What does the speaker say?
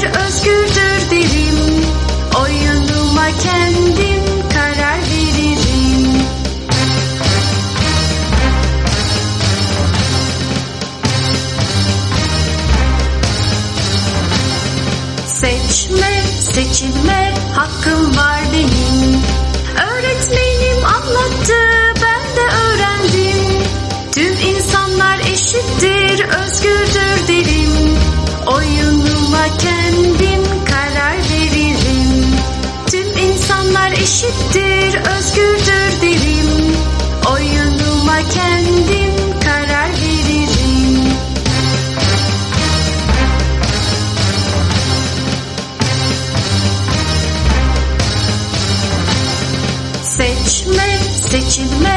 özgürdür derim. Oyunuma kendim karar veririm. Seçme, seçilme hakkım var benim. Öğretmenim anlattı, ben de öğrendim. Tüm insanlar eşittir, özgürdür derim. Oyunuma kendim karar veririm. Tüm insanlar eşittir, özgürdür derim. Oyunuma kendim karar veririm. Seçme, seçilme